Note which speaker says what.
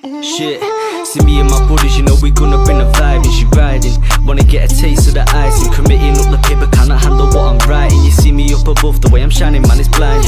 Speaker 1: Shit, see me and my brothers, you know we gonna bring the vibe. And she riding, wanna get a taste of the ice and committing up the paper, cannot handle what I'm writing. You see me up above, the way I'm shining, man, it's blind.